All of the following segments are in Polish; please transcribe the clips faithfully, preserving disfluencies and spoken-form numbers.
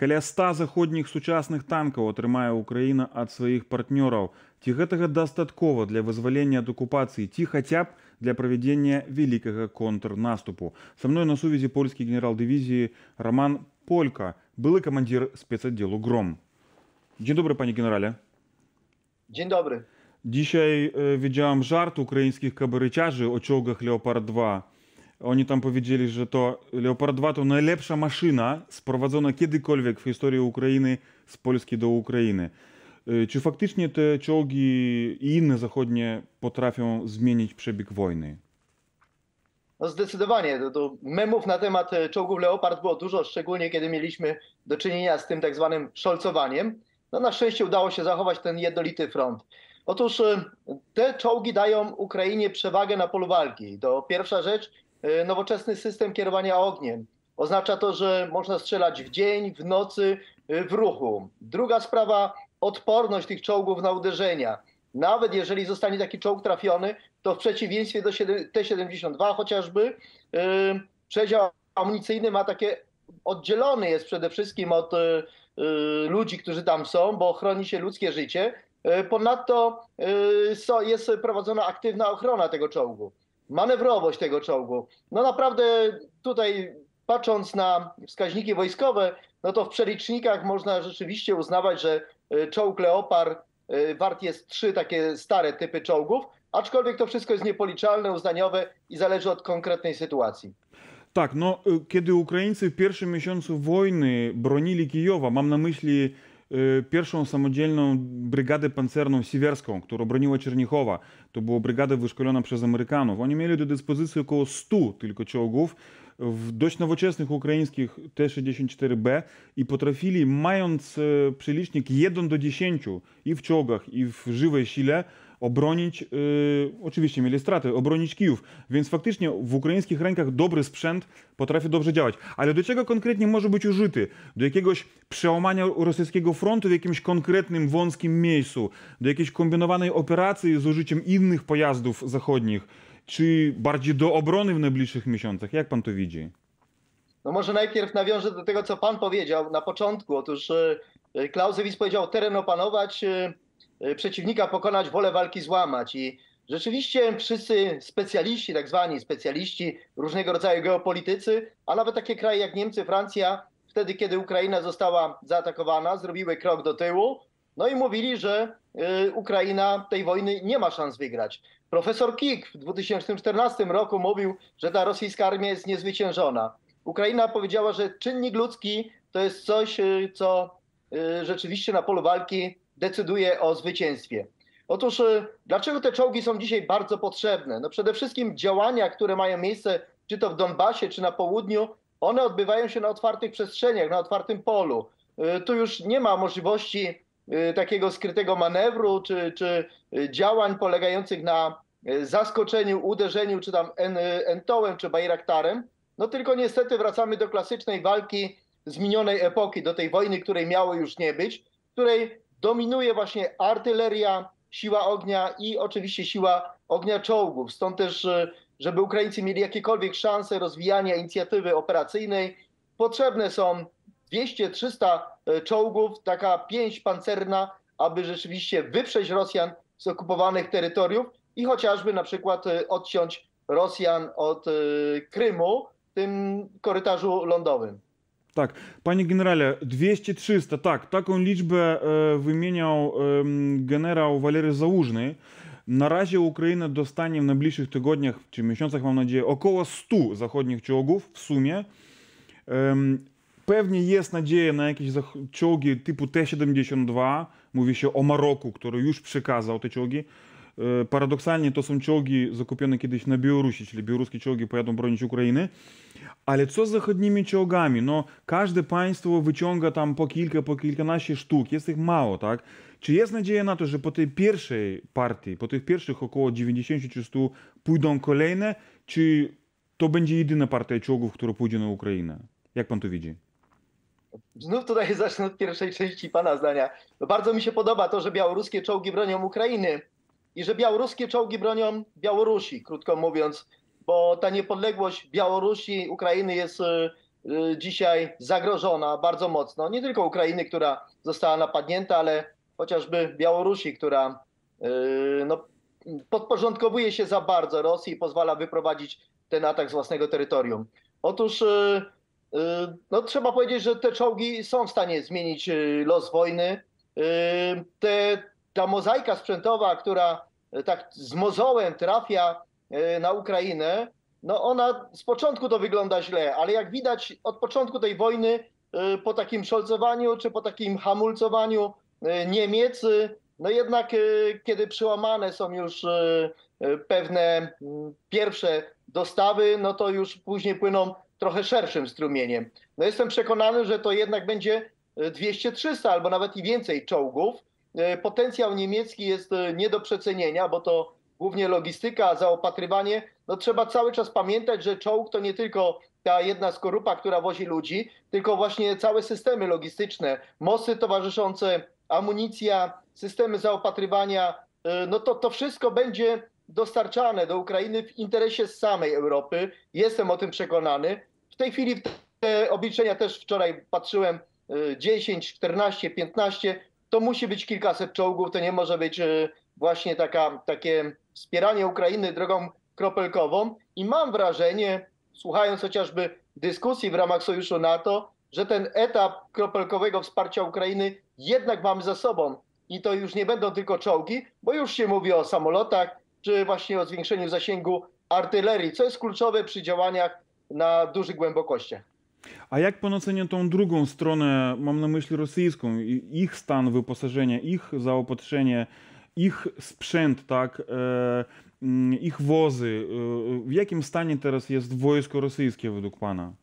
Каля ста заходніх сучасных танкаў атрымае Украіна ад сваіх партнёраў. Ці гэтага дастаткова для вызвалення ад акупацыі, ці хаця б для правядзення вялікага контрнаступу. Со мной на сувязі польскі генерал дывізіі Роман Полька, były командир спецотделу «Гром». Dzień dobry, panie generale. Dzień dobry. Dzisiaj e, widziałem żart ukraińskich kabaryciarzy o czołgach Leopard dwa. Oni tam powiedzieli, że to Leopard dwa to najlepsza maszyna sprowadzona kiedykolwiek w historii Ukrainy z Polski do Ukrainy. E, czy faktycznie te czołgi i inne zachodnie potrafią zmienić przebieg wojny? No zdecydowanie. To, to memów na temat czołgów Leopard było dużo, szczególnie kiedy mieliśmy do czynienia z tym tak zwanym szolcowaniem. No na szczęście udało się zachować ten jednolity front. Otóż te czołgi dają Ukrainie przewagę na polu walki. To pierwsza rzecz, nowoczesny system kierowania ogniem. Oznacza to, że można strzelać w dzień, w nocy, w ruchu. Druga sprawa, odporność tych czołgów na uderzenia. Nawet jeżeli zostanie taki czołg trafiony, to w przeciwieństwie do T siedemdziesiąt dwa chociażby, yy, przedział amunicyjny ma takie, oddzielony jest przede wszystkim od yy, ludzi, którzy tam są, bo chroni się ludzkie życie. Yy, ponadto yy, so, jest prowadzona aktywna ochrona tego czołgu. Manewrowość tego czołgu. No naprawdę tutaj patrząc na wskaźniki wojskowe, no to w przelicznikach można rzeczywiście uznawać, że czołg Leopard wart jest trzy takie stare typy czołgów, aczkolwiek to wszystko jest niepoliczalne, uznaniowe i zależy od konkretnej sytuacji. Tak, no kiedy Ukraińcy w pierwszym miesiącu wojny bronili Kijowa, mam na myśli y, pierwszą samodzielną brygadę pancerną siwerską, która broniła Czernichowa, to była brygada wyszkolona przez Amerykanów. Oni mieli do dyspozycji około stu tylko czołgów, w dość nowoczesnych ukraińskich T sześćdziesiąt cztery B i potrafili, mając e, przelicznik jeden do dziesięciu i w czołgach, i w żywej sile, obronić, e, oczywiście mieli straty, obronić Kijów. Więc faktycznie w ukraińskich rękach dobry sprzęt potrafi dobrze działać. Ale do czego konkretnie może być użyty? Do jakiegoś przełamania rosyjskiego frontu w jakimś konkretnym, wąskim miejscu, do jakiejś kombinowanej operacji z użyciem innych pojazdów zachodnich, czy bardziej do obrony w najbliższych miesiącach? Jak pan to widzi? No może najpierw nawiążę do tego, co pan powiedział na początku. Otóż Clausewitz powiedział: teren opanować, przeciwnika pokonać, wolę walki złamać. I rzeczywiście wszyscy specjaliści, tak zwani specjaliści, różnego rodzaju geopolitycy, a nawet takie kraje jak Niemcy, Francja, wtedy kiedy Ukraina została zaatakowana, zrobiły krok do tyłu, no i mówili, że Ukraina tej wojny nie ma szans wygrać. Profesor Kik w dwa tysiące czternastym roku mówił, że ta rosyjska armia jest niezwyciężona. Ukraina powiedziała, że czynnik ludzki to jest coś, co rzeczywiście na polu walki decyduje o zwycięstwie. Otóż dlaczego te czołgi są dzisiaj bardzo potrzebne? No przede wszystkim działania, które mają miejsce czy to w Donbasie, czy na południu, one odbywają się na otwartych przestrzeniach, na otwartym polu. Tu już nie ma możliwości takiego skrytego manewru, czy, czy działań polegających na zaskoczeniu, uderzeniu, czy tam Entołem, czy Bajraktarem. No tylko niestety wracamy do klasycznej walki z minionej epoki, do tej wojny, której miało już nie być, w której dominuje właśnie artyleria, siła ognia i oczywiście siła ognia czołgów. Stąd też, żeby Ukraińcy mieli jakiekolwiek szanse rozwijania inicjatywy operacyjnej, potrzebne są dwieście trzysta czołgów, taka pięść pancerna, aby rzeczywiście wyprzeć Rosjan z okupowanych terytoriów i chociażby na przykład odciąć Rosjan od Krymu w tym korytarzu lądowym. Tak, panie generale, dwieście trzysta, tak, taką liczbę e, wymieniał e, generał Walery Załużny. Na razie Ukraina dostanie w najbliższych tygodniach czy miesiącach, mam nadzieję, około stu zachodnich czołgów w sumie. E, Pewnie jest nadzieja na jakieś czołgi typu T siedemdziesiąt dwa. Mówi się o Maroku, który już przekazał te czołgi. Paradoksalnie to są czołgi zakupione kiedyś na Białorusi, czyli białoruskie czołgi pojadą bronić Ukrainy. Ale co z zachodnimi czołgami? No, każde państwo wyciąga tam po kilka, po kilkanaście sztuk. Jest ich mało, tak? Czy jest nadzieja na to, że po tej pierwszej partii, po tych pierwszych około dziewięćdziesięciu czy stu pójdą kolejne? Czy to będzie jedyna partia czołgów, która pójdzie na Ukrainę? Jak pan to widzi? Znów tutaj zacznę od pierwszej części pana zdania. No bardzo mi się podoba to, że białoruskie czołgi bronią Ukrainy i że białoruskie czołgi bronią Białorusi, krótko mówiąc, bo ta niepodległość Białorusi, Ukrainy jest y, dzisiaj zagrożona bardzo mocno. Nie tylko Ukrainy, która została napadnięta, ale chociażby Białorusi, która y, no, podporządkowuje się za bardzo Rosji i pozwala wyprowadzić ten atak z własnego terytorium. Otóż y, y, no, trzeba powiedzieć, że te czołgi są w stanie zmienić y, los wojny. Y, te, ta mozaika sprzętowa, która y, tak z mozołem trafia y, na Ukrainę, no ona z początku to wygląda źle, ale jak widać od początku tej wojny, y, po takim szolcowaniu czy po takim hamulcowaniu y, Niemiec, y, no jednak y, kiedy przełamane są już y, y, pewne mm, pierwsze dostawy, no to już później płyną trochę szerszym strumieniem. No jestem przekonany, że to jednak będzie dwieście trzysta albo nawet i więcej czołgów. Y, Potencjał niemiecki jest y, nie do przecenienia, bo to głównie logistyka, zaopatrywanie. No trzeba cały czas pamiętać, że czołg to nie tylko ta jedna skorupa, która wozi ludzi, tylko właśnie całe systemy logistyczne, mosty towarzyszące, amunicja, systemy zaopatrywania. y, No to to wszystko będzie dostarczane do Ukrainy w interesie samej Europy. Jestem o tym przekonany. W tej chwili w te obliczenia też wczoraj patrzyłem, y, dziesięć, czternaście, piętnaście, to musi być kilkaset czołgów, to nie może być y, właśnie taka, takie wspieranie Ukrainy drogą kropelkową. I mam wrażenie, słuchając chociażby dyskusji w ramach Sojuszu NATO, że ten etap kropelkowego wsparcia Ukrainy jednak mamy za sobą. I to już nie będą tylko czołgi, bo już się mówi o samolotach, czy właśnie o zwiększeniu zasięgu artylerii, co jest kluczowe przy działaniach na dużych głębokościach. A jak pan ocenia tą drugą stronę, mam na myśli rosyjską, i- ich stan wyposażenia, ich zaopatrzenie, ich sprzęt, tak, e, mm, ich wozy? E, w jakim stanie teraz jest wojsko rosyjskie według pana?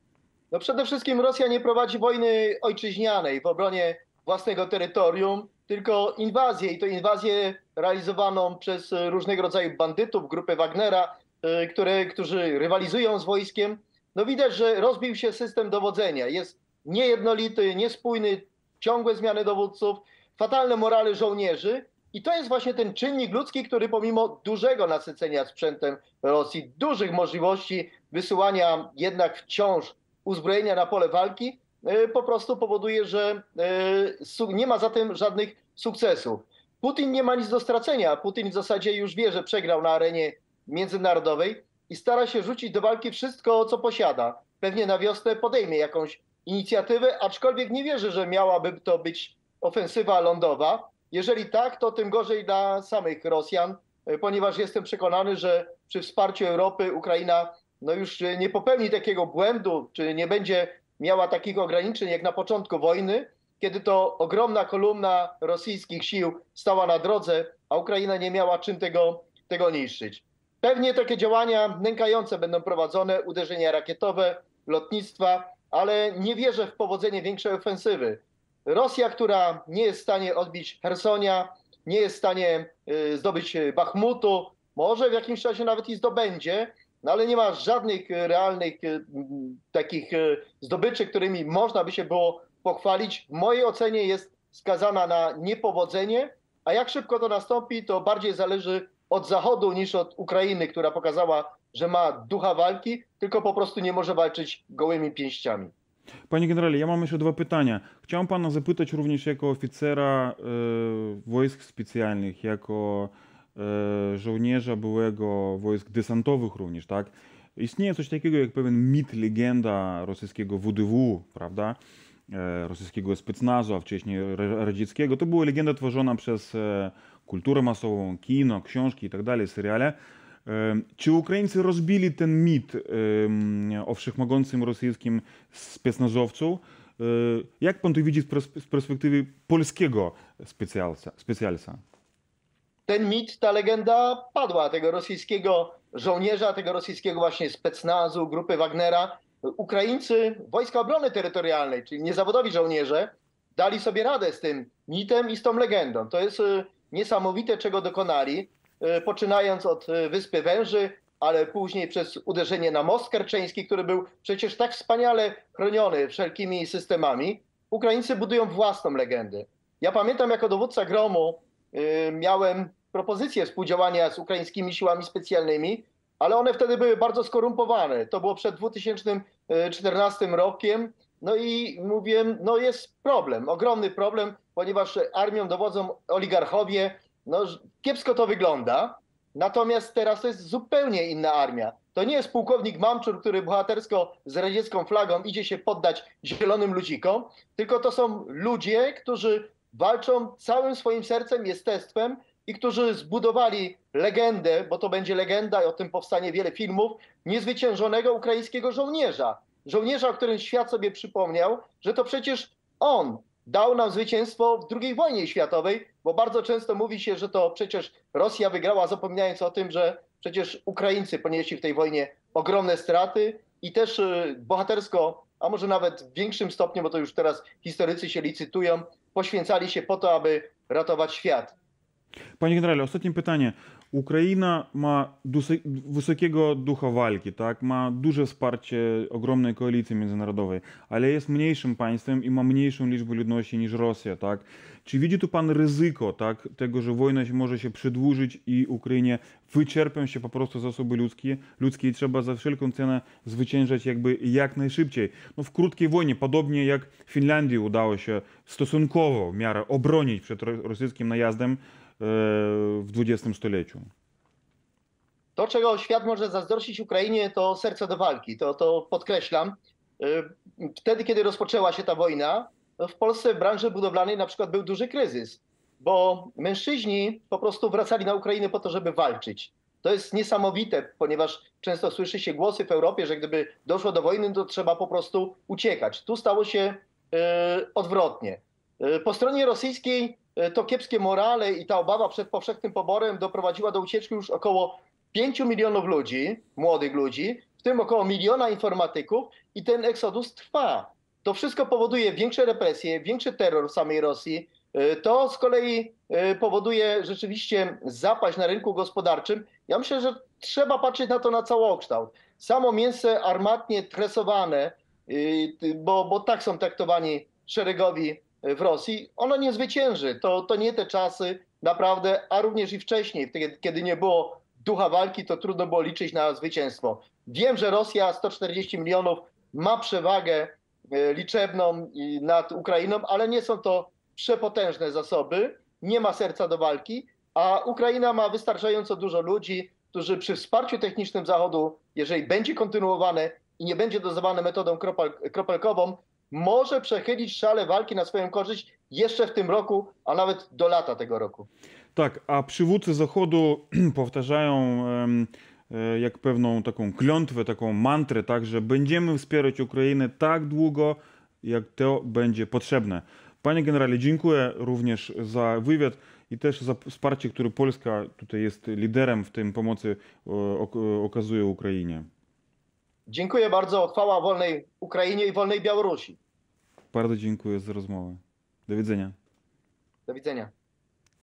No przede wszystkim Rosja nie prowadzi wojny ojczyźnianej w obronie własnego terytorium, tylko inwazję i to inwazję realizowaną przez różnego rodzaju bandytów, grupy Wagnera, y, które, którzy rywalizują z wojskiem. No widać, że rozbił się system dowodzenia. Jest niejednolity, niespójny, ciągłe zmiany dowódców, fatalne morale żołnierzy. I to jest właśnie ten czynnik ludzki, który pomimo dużego nasycenia sprzętem Rosji, dużych możliwości wysyłania jednak wciąż uzbrojenia na pole walki, y, po prostu powoduje, że y, su- nie ma za tym żadnych sukcesów. Putin nie ma nic do stracenia. Putin w zasadzie już wie, że przegrał na arenie międzynarodowej i stara się rzucić do walki wszystko, co posiada. Pewnie na wiosnę podejmie jakąś inicjatywę, aczkolwiek nie wierzę, że miałaby to być ofensywa lądowa. Jeżeli tak, to tym gorzej dla samych Rosjan, y, ponieważ jestem przekonany, że przy wsparciu Europy Ukraina no już nie popełni takiego błędu, czy nie będzie miała takich ograniczeń jak na początku wojny, kiedy to ogromna kolumna rosyjskich sił stała na drodze, a Ukraina nie miała czym tego, tego niszczyć. Pewnie takie działania nękające będą prowadzone, uderzenia rakietowe, lotnictwa, ale nie wierzę w powodzenie większej ofensywy. Rosja, która nie jest w stanie odbić Hersonia, nie jest w stanie y, zdobyć Bachmutu, może w jakimś czasie nawet i zdobędzie, no ale nie ma żadnych e, realnych e, m, takich e, zdobyczy, którymi można by się było pochwalić. W mojej ocenie jest skazana na niepowodzenie, a jak szybko to nastąpi, to bardziej zależy od Zachodu niż od Ukrainy, która pokazała, że ma ducha walki, tylko po prostu nie może walczyć gołymi pięściami. Panie generale, ja mam jeszcze dwa pytania. Chciałem pana zapytać również jako oficera e, wojsk specjalnych, jako e, żołnierza byłego wojsk desantowych również, tak? Istnieje coś takiego jak pewien mit, legenda rosyjskiego W D W, prawda? E, rosyjskiego specnazu, a wcześniej ra- radzieckiego. To była legenda tworzona przez e, kulturę masową, kino, książki i tak dalej, seriale. E, Czy Ukraińcy rozbili ten mit e, o wszechmogącym rosyjskim specnazowcu? E, Jak pan to widzi z pers- z perspektywy polskiego specjalca? specjalca? Ten mit, ta legenda padła, tego rosyjskiego żołnierza, tego rosyjskiego właśnie specnazu, grupy Wagnera. Ukraińcy, Wojska Obrony Terytorialnej, czyli niezawodowi żołnierze, dali sobie radę z tym mitem i z tą legendą. To jest y, niesamowite, czego dokonali, y, poczynając od y, Wyspy Węży, ale później przez uderzenie na Most Kerczeński, który był przecież tak wspaniale chroniony wszelkimi systemami. Ukraińcy budują własną legendę. Ja pamiętam jako dowódca Gromu y, miałem propozycję współdziałania z ukraińskimi siłami specjalnymi ale one wtedy były bardzo skorumpowane. To było przed dwa tysiące czternastym rokiem. No i mówię, no jest problem, ogromny problem, ponieważ armią dowodzą oligarchowie. No, kiepsko to wygląda. Natomiast teraz to jest zupełnie inna armia. To nie jest pułkownik Mamczur, który bohatersko z radziecką flagą idzie się poddać zielonym ludzikom, tylko to są ludzie, którzy walczą całym swoim sercem, jestestwem i którzy zbudowali legendę, bo to będzie legenda i o tym powstanie wiele filmów, niezwyciężonego ukraińskiego żołnierza. Żołnierza, o którym świat sobie przypomniał, że to przecież on dał nam zwycięstwo w drugiej wojnie światowej, bo bardzo często mówi się, że to przecież Rosja wygrała, zapominając o tym, że przecież Ukraińcy ponieśli w tej wojnie ogromne straty i też bohatersko, a może nawet w większym stopniu, bo to już teraz historycy się licytują, poświęcali się po to, aby ratować świat. Panie generale, ostatnie pytanie. Ukraina ma dusy, wysokiego ducha walki, tak? Ma duże wsparcie ogromnej koalicji międzynarodowej, ale jest mniejszym państwem i ma mniejszą liczbę ludności niż Rosja, tak? Czy widzi tu pan ryzyko, tak, tego, że wojna może się przedłużyć i Ukrainie wyczerpią się po prostu zasoby ludzkie, ludzkie i trzeba za wszelką cenę zwyciężać jakby jak najszybciej? No w krótkiej wojnie, podobnie jak Finlandii udało się stosunkowo w miarę obronić przed rosyjskim najazdem w dwudziestym stuleciu. To, czego świat może zazdrościć Ukrainie, to serce do walki. To, to podkreślam. Wtedy, kiedy rozpoczęła się ta wojna, w Polsce w branży budowlanej na przykład był duży kryzys, bo mężczyźni po prostu wracali na Ukrainę po to, żeby walczyć. To jest niesamowite, ponieważ często słyszy się głosy w Europie, że gdyby doszło do wojny, to trzeba po prostu uciekać. Tu stało się e, odwrotnie. E, po stronie rosyjskiej to kiepskie morale i ta obawa przed powszechnym poborem doprowadziła do ucieczki już około pięciu milionów ludzi, młodych ludzi, w tym około miliona informatyków i ten eksodus trwa. To wszystko powoduje większe represje, większy terror w samej Rosji. To z kolei powoduje rzeczywiście zapaść na rynku gospodarczym. Ja myślę, że trzeba patrzeć na to na całokształt. Samo mięso armatnie tresowane, bo, bo tak są traktowani szeregowi w Rosji, ono nie zwycięży. To, to nie te czasy naprawdę, a również i wcześniej, kiedy nie było ducha walki, to trudno było liczyć na zwycięstwo. Wiem, że Rosja sto czterdzieści milionów ma przewagę liczebną nad Ukrainą, ale nie są to przepotężne zasoby, nie ma serca do walki, a Ukraina ma wystarczająco dużo ludzi, którzy przy wsparciu technicznym Zachodu, jeżeli będzie kontynuowane i nie będzie dozowane metodą kropel, kropelkową, może przechylić szale walki na swoją korzyść jeszcze w tym roku, a nawet do lata tego roku. Tak, a przywódcy Zachodu powtarzają jak pewną taką klątwę, taką mantrę, tak, że będziemy wspierać Ukrainę tak długo, jak to będzie potrzebne. Panie generale, dziękuję również za wywiad i też za wsparcie, które Polska tutaj jest liderem w tym pomocy okazuje Ukrainie. Dziękuję bardzo. Chwała wolnej Ukrainie i wolnej Białorusi. Bardzo dziękuję za rozmowę. Do widzenia. Do widzenia.